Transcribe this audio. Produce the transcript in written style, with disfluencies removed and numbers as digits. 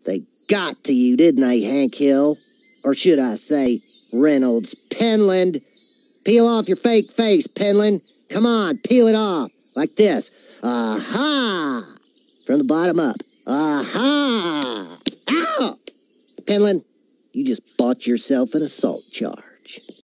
They got to you, didn't they, Hank Hill? Or should I say, Reynolds Penland? Peel off your fake face, Penland. Come on, peel it off. Like this. Aha! From the bottom up. Aha! Ow! Penland, you just bought yourself an assault charge.